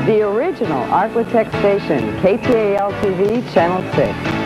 The original ArkLaTex station, KTAL TV, Channel 6.